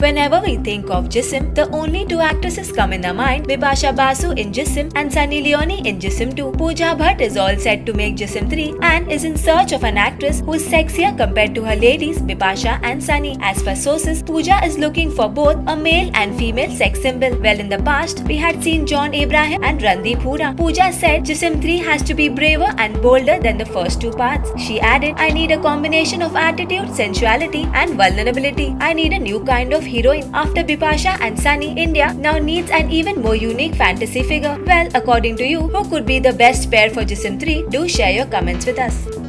Whenever we think of Jism, the only two actresses come in our mind, Bipasha Basu in Jism and Sunny Leone in Jism 2. Pooja Bhatt is all set to make Jism 3 and is in search of an actress who is sexier compared to her ladies Bipasha and Sunny. As per sources, Pooja is looking for both a male and female sex symbol. Well, in the past, we had seen John Abraham and Randeep Hooda. Pooja said Jism 3 has to be braver and bolder than the first two parts. She added, "I need a combination of attitude, sensuality and vulnerability. I need a new kind of heroine. After Bipasha and Sunny, India now needs an even more unique fantasy figure." Well, according to you, who could be the best pair for Jism 3? Do share your comments with us.